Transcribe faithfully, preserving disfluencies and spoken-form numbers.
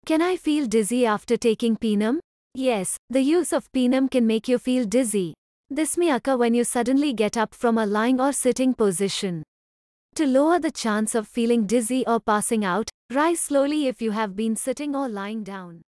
Can I feel dizzy after taking Pinom? Yes, the use of Pinom can make you feel dizzy. This may occur when you suddenly get up from a lying or sitting position. To lower the chance of feeling dizzy or passing out, rise slowly if you have been sitting or lying down.